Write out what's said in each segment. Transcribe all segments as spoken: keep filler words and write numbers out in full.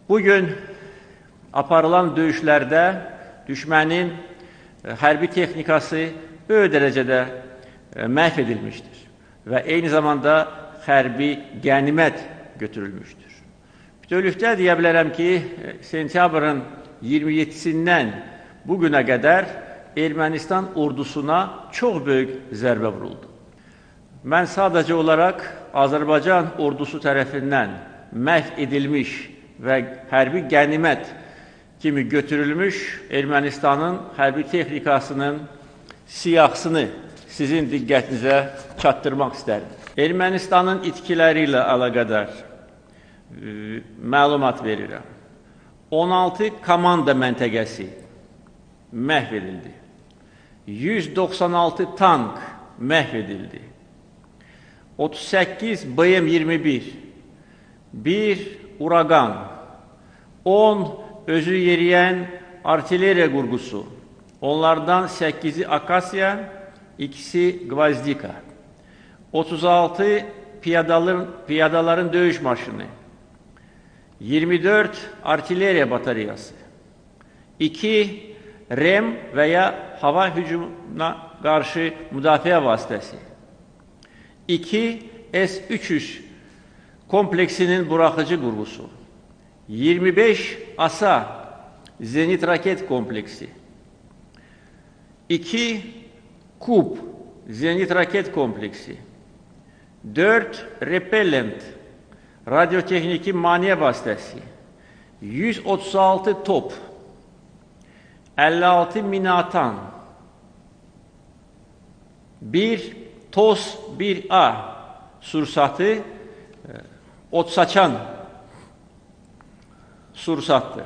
Bugün aparılan döyüşlərdə düşmənin hərbi texnikası böyük dərəcədə məhv edilmişdir və eyni zamanda hərbi qənimət götürülmüşdür. Bütövlükdə deyə bilərəm ki, sentyabrın iyirmi yeddisindən bu günə qədər Ermənistan ordusuna çox böyük zərbə vuruldu. Mən sadəcə olaraq Azərbaycan ordusu tərəfindən məhv edilmiş və hərbi qənimət kimi götürülmüş Ermənistanın hərbi texnikasının siyahısını sizin diqqətinizə çatdırmaq istərim. Ermənistanın itkiləri ilə əlaqədar e, məlumat verirəm. on altı komanda məntəqəsi məhv edildi. yüz doxsan altı tank məhv edildi. otuz səkkiz B M iyirmi bir, bir Uragan, on özü yeriyən artilleriya qurğusu, onlardan səkkizi Akasya, ikisi Gvazdika, otuz altı piyadaların, piyadaların döyüş maşını, iyirmi dörd artilleriya batareyası, iki R E M və ya hava hücumuna qarşı müdafiə vasitəsi, iki S üç yüz kompleksinin buraxıcı qurğusu, iyirmi beş ASA zenit raket kompleksi, iki KUB zenit raket kompleksi, dörd Repellent radyotexniki maniyə vasitəsi, yüz otuz altı top, əlli altı minatan, bir TOS bir A sursatı, ot saçan sursattır.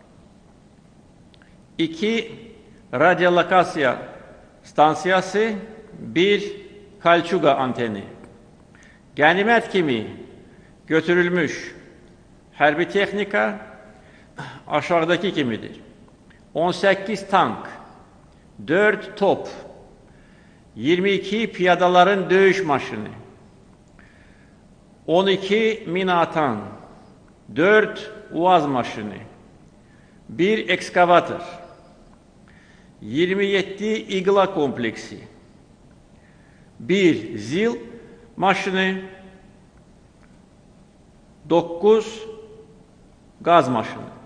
İki radyolokasiya stansiyası, bir Kalçuga anteni. Qənimət kimi götürülmüş hərbi texnika aşağıdakı kimidir. on səkkiz tank, dörd top, iyirmi iki piyadaların döyüş maşını, on iki mina atan, dörd UAZ maşını, bir ekskavator, iyirmi yeddi İGLA kompleksi, bir ZIL maşını, dokuz gaz maşını.